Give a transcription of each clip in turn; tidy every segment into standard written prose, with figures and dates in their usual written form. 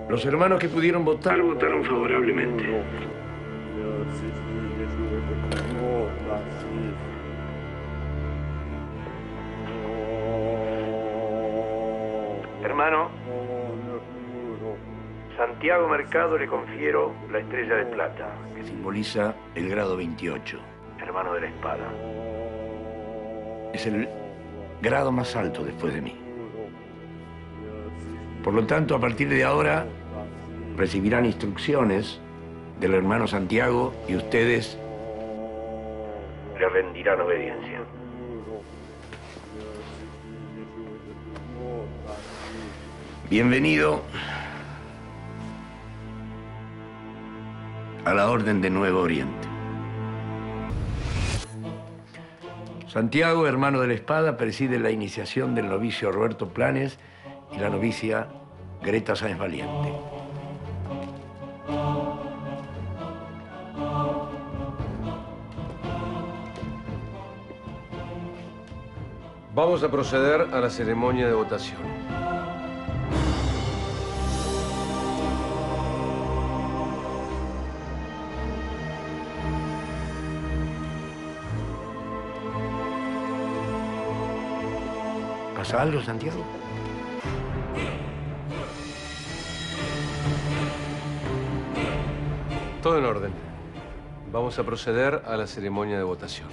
Los hermanos que pudieron votar votaron favorablemente. Hermano, Santiago Mercado le confiero la estrella de plata, que simboliza el grado 28, hermano de la espada. Es el grado más alto después de mí. Por lo tanto, a partir de ahora, recibirán instrucciones del hermano Santiago y ustedes le rendirán obediencia. Bienvenido a la Orden de Nuevo Oriente. Santiago, hermano de la espada, preside la iniciación del novicio Roberto Planes y la novicia Greta Sáenz Valiente. Vamos a proceder a la ceremonia de votación. ¿Pasa algo, Santiago? Todo en orden. Vamos a proceder a la ceremonia de votación.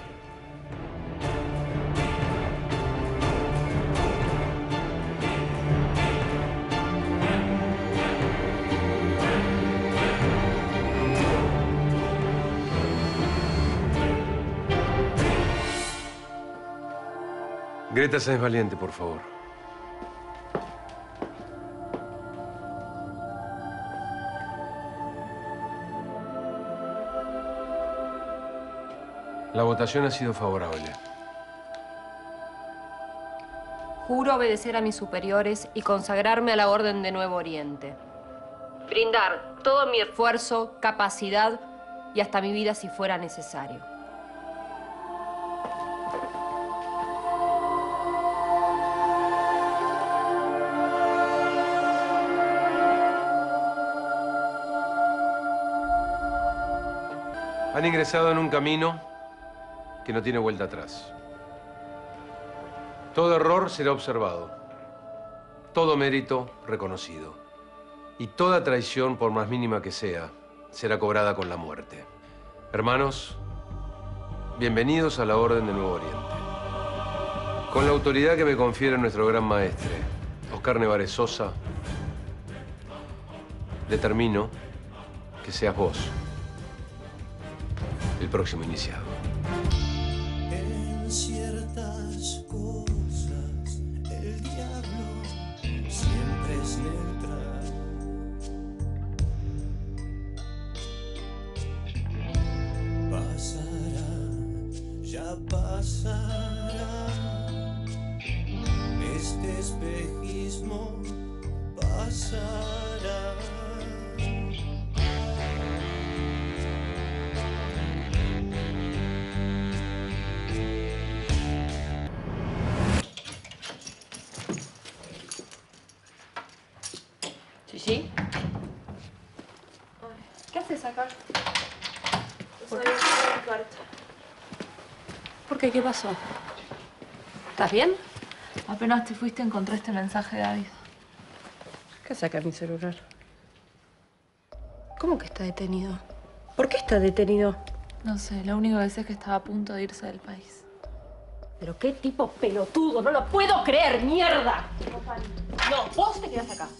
Greta Sáenz Valiente, por favor. La votación ha sido favorable. Juro obedecer a mis superiores y consagrarme a la Orden de Nuevo Oriente. Brindar todo mi esfuerzo, capacidad y hasta mi vida si fuera necesario. Han ingresado en un camino que no tiene vuelta atrás. Todo error será observado, todo mérito reconocido y toda traición, por más mínima que sea, será cobrada con la muerte. Hermanos, bienvenidos a la Orden de Nuevo Oriente. Con la autoridad que me confiere nuestro gran maestre, Oscar Nevares Sosa, determino que seas vos el próximo iniciado. En ciertas cosas el diablo siempre es neutral. Pasará, ya pasará. Este espejismo pasará. ¿Sí? ¿Qué haces acá? ¿Por qué? ¿Qué pasó? ¿Estás bien? Apenas te fuiste encontré este mensaje de David. ¿Qué saca mi celular? ¿Cómo que está detenido? ¿Por qué está detenido? No sé, lo único que sé es que estaba a punto de irse del país. ¿Pero qué tipo pelotudo? ¡No lo puedo creer! ¡Mierda! No, vos te quedás acá.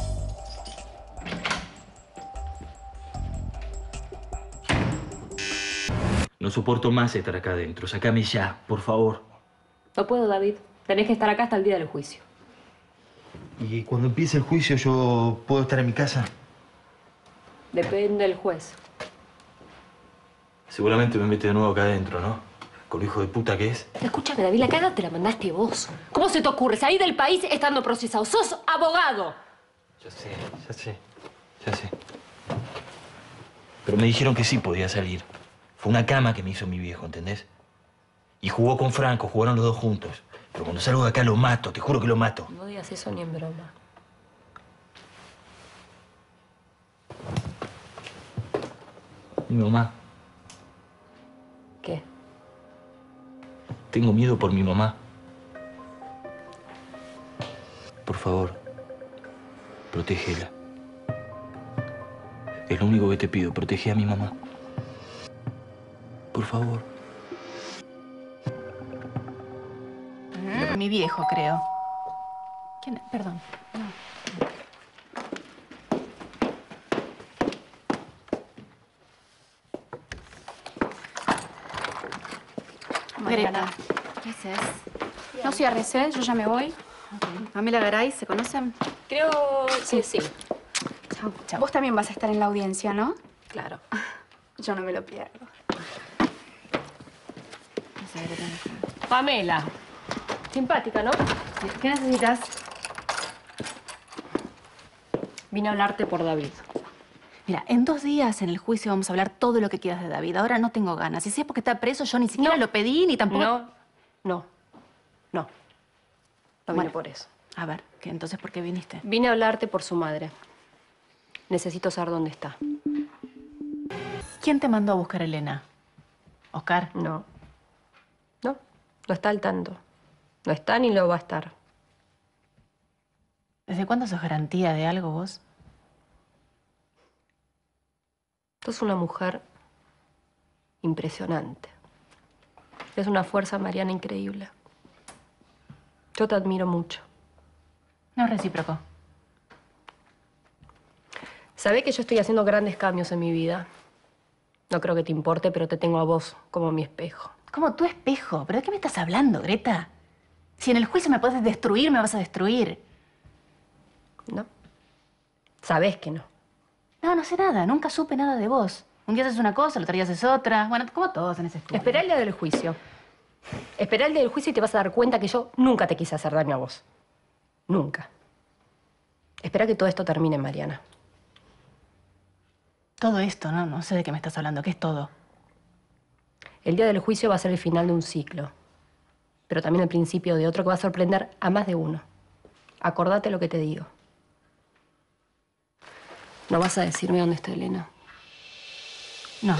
No soporto más estar acá adentro. Sácame ya, por favor. No puedo, David. Tenés que estar acá hasta el día del juicio. ¿Y cuando empiece el juicio yo puedo estar en mi casa? Depende del juez. Seguramente me mete de nuevo acá adentro, ¿no? Con lo hijo de puta que es. Escúchame, David, la cara te la mandaste vos. ¿Cómo se te ocurre salir del país estando procesado? ¡Sos abogado! Ya sé, ya sé, ya sé. Pero me dijeron que sí podía salir. Fue una cama que me hizo mi viejo, ¿entendés? Y jugó con Franco, jugaron los dos juntos. Pero cuando salgo de acá lo mato, te juro que lo mato. No digas eso ni en broma. Mi mamá. ¿Qué? Tengo miedo por mi mamá. Por favor, protégela. Es lo único que te pido, protege a mi mamá. Por favor. Mi viejo, creo. ¿Quién? Perdón. No. Greta, ¿qué haces? No cierres, ¿eh? Yo ya me voy. Okay. Pamela Garay, ¿se conocen? Creo que sí. Chao. Chao. Vos también vas a estar en la audiencia, ¿no? Claro. Yo no me lo pierdo. Pamela. Simpática, ¿no? ¿Qué necesitas? Vine a hablarte por David. Mira, en 2 días en el juicio vamos a hablar todo lo que quieras de David. Ahora no tengo ganas. Y si es porque está preso, yo ni siquiera lo pedí, ni tampoco... No vine por eso. A ver, ¿qué? Entonces, ¿por qué viniste? Vine a hablarte por su madre. Necesito saber dónde está. ¿Quién te mandó a buscar a Elena? ¿Oscar? No está al tanto. No está ni lo va a estar. ¿Desde cuándo sos garantía de algo vos? Sos una mujer impresionante. Es una fuerza mariana increíble. Yo te admiro mucho. No es recíproco. Sabés que yo estoy haciendo grandes cambios en mi vida. No creo que te importe, pero te tengo a vos como mi espejo. ¿Cómo tu espejo? ¿Pero de qué me estás hablando, Greta? Si en el juicio me puedes destruir, me vas a destruir. ¿No? Sabés que no. No sé nada. Nunca supe nada de vos. Un día haces una cosa, el otro día haces otra. Bueno, como todos en ese estudio. Esperá el día del juicio. Esperá el día del juicio y te vas a dar cuenta que yo nunca te quise hacer daño a vos. Nunca. Espera que todo esto termine, Mariana. Todo esto, no sé de qué me estás hablando. ¿Qué es todo? El día del juicio va a ser el final de un ciclo. Pero también el principio de otro que va a sorprender a más de uno. Acordate lo que te digo. ¿No vas a decirme dónde está Elena? No.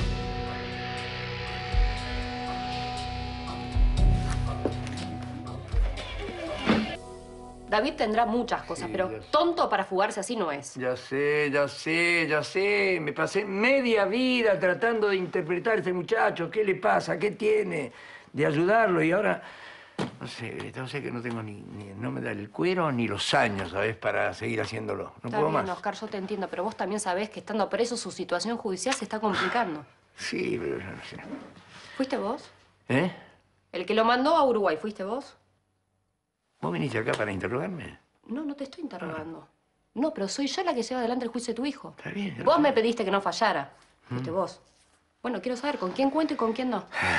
David tendrá muchas cosas, pero tonto para fugarse así no es. Ya sé. Me pasé media vida tratando de interpretar a este muchacho. ¿Qué le pasa? ¿Qué tiene? De ayudarlo y ahora... No sé, Greta, no sé que no tengo no me da el cuero ni los años, ¿sabes? Para seguir haciéndolo. No puedo más. Oscar, yo te entiendo, pero vos también sabés que estando preso su situación judicial se está complicando. Sí, pero no sé. ¿Fuiste vos? ¿Eh? El que lo mandó a Uruguay, ¿fuiste vos? ¿Vos viniste acá para interrogarme? No te estoy interrogando. No, pero soy yo la que lleva adelante el juicio de tu hijo. Está bien. Vos me pediste que no fallara. Fuiste vos. Bueno, quiero saber con quién cuento y con quién no.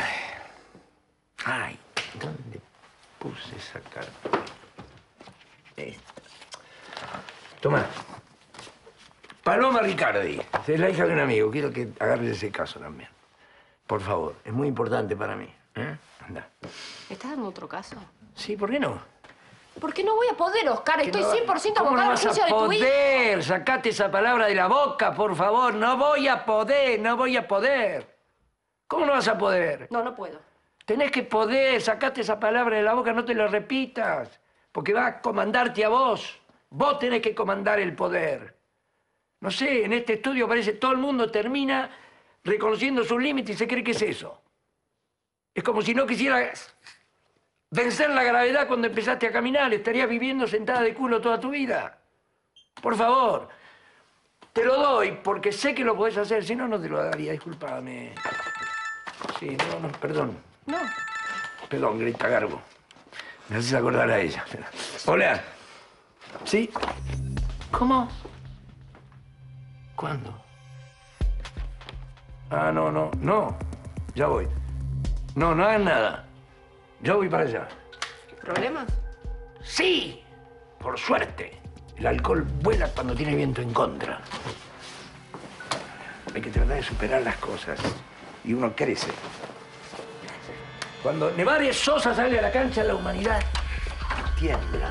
Ay, ¿dónde puse esa carta? Esta. Tomá. Paloma Ricardi. Es la hija de un amigo. Quiero que agarres ese caso también. Por favor. Es muy importante para mí. Anda. ¿Me estás dando otro caso? Sí, ¿por qué no? Porque no voy a poder, Oscar. Estoy 100% ¿Cómo no abocada al vas juicio a de tu hijo. poder? Sacate esa palabra de la boca, por favor. No voy a poder. ¿Cómo no vas a poder? No puedo. Tenés que poder. Sacate esa palabra de la boca, no te la repitas. Porque va a comandarte a vos. Vos tenés que comandar el poder. No sé, en este estudio parece que todo el mundo termina reconociendo sus límites y se cree que es eso. Es como si no quisieras vencer la gravedad cuando empezaste a caminar. Estarías viviendo sentada de culo toda tu vida. Por favor, te lo doy porque sé que lo podés hacer. Si no, no te lo daría. Discúlpame. Sí, perdón. No. Perdón, Greta Garbo. Me haces acordar a ella. Hola. ¿Sí? ¿Cómo? ¿Cuándo? Ah, no. Ya voy. No hagan nada. Yo voy para allá. ¿Problemas? ¡Sí! Por suerte. El alcohol vuela cuando tiene viento en contra. Hay que tratar de superar las cosas. Y uno crece. Cuando Nevares Sosa sale a la cancha, la humanidad tiembla.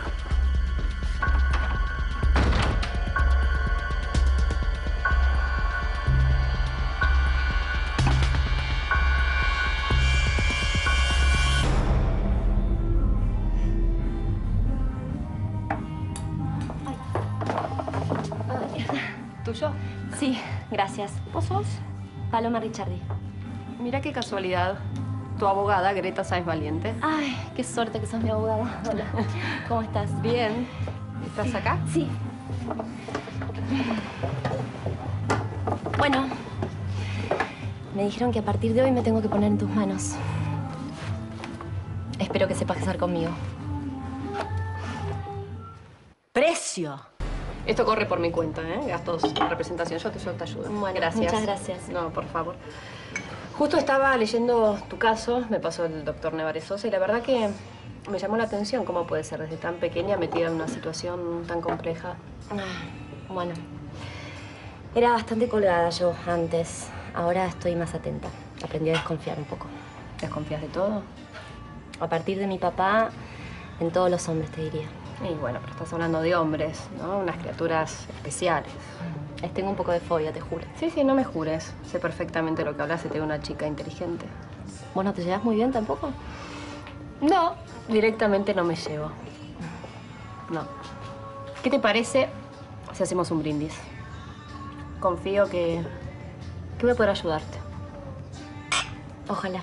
¿Tuyo? Sí, gracias. ¿Vos sos? Paloma Ricciardi. Mira qué casualidad. Tu abogada, Greta Sáenz Valiente. Ay, qué suerte que sos mi abogada. Hola. ¿Cómo estás? Bien. ¿Estás acá? Sí. Bueno, me dijeron que a partir de hoy me tengo que poner en tus manos. Espero que sepas casar conmigo. ¡Precio! Esto corre por mi cuenta, ¿eh? Gastos de representación. Yo te ayudo. Bueno, gracias. muchas gracias. No, por favor. Justo estaba leyendo tu caso, me pasó el doctor Nevares Sosa, y la verdad que me llamó la atención cómo puede ser desde tan pequeña metida en una situación tan compleja. Bueno, era bastante colgada yo antes. Ahora estoy más atenta. Aprendí a desconfiar un poco. ¿Desconfías de todo? A partir de mi papá, en todos los hombres, te diría. Y bueno, pero estás hablando de hombres, ¿no? Unas criaturas especiales. Les tengo un poco de fobia, te juro. Sí, no me jures. Sé perfectamente lo que hablas y tengo una chica inteligente. ¿Vos no te llevas muy bien tampoco? No, directamente no me llevo. No. ¿Qué te parece si hacemos un brindis? Confío que voy a poder ayudarte. Ojalá.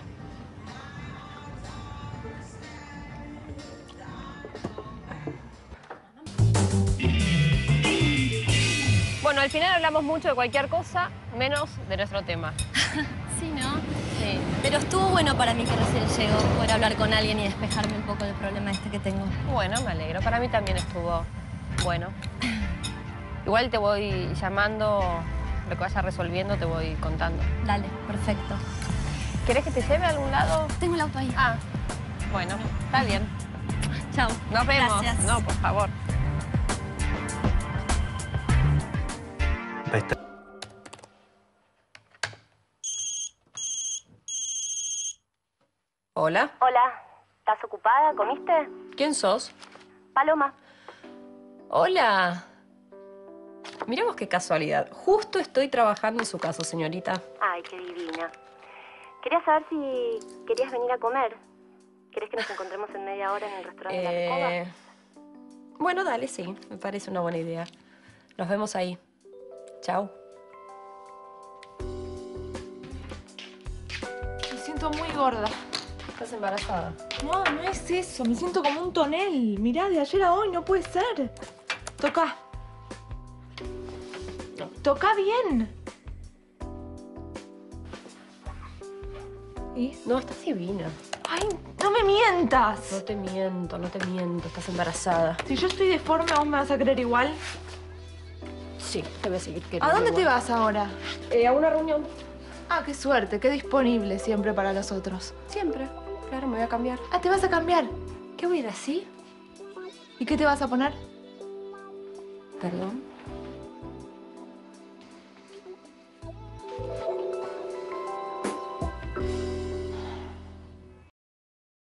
Bueno, al final hablamos mucho de cualquier cosa, menos de nuestro tema. Sí, ¿no? Sí. Pero estuvo bueno para mí que recién llego poder hablar con alguien y despejarme un poco del problema este que tengo. Bueno, me alegro. Para mí también estuvo bueno. Igual te voy llamando, lo que vaya resolviendo te voy contando. Dale, perfecto. ¿Querés que te lleve a algún lado? Tengo el auto ahí. Ah, bueno, está bien. Chao. Nos vemos. Gracias. No, por favor. Ahí está. Hola. Hola. ¿Estás ocupada? ¿Comiste? ¿Quién sos? Paloma. Hola. Mirá vos qué casualidad. Justo estoy trabajando en su caso, señorita. Ay, qué divina. Quería saber si querías venir a comer. ¿Querés que nos encontremos en media hora en el restaurante de la Recoba? Bueno, dale, sí. Me parece una buena idea. Nos vemos ahí. Chao. Me siento muy gorda. ¿Estás embarazada? No, no es eso. Me siento como un tonel. Mirá, de ayer a hoy no puede ser. Toca. Toca bien. ¿Y? No, estás divina. Ay, no me mientas. No te miento, no te miento. Estás embarazada. Si yo estoy deforme, ¿vos me vas a creer igual? Sí, te voy a seguir queriendo. ¿A dónde te igual. vas ahora? A una reunión. Ah, qué suerte. Qué disponible siempre para los otros. Siempre. Claro, me voy a cambiar. Ah, ¿te vas a cambiar? ¿Qué voy a ir así? ¿Y qué te vas a poner? Perdón.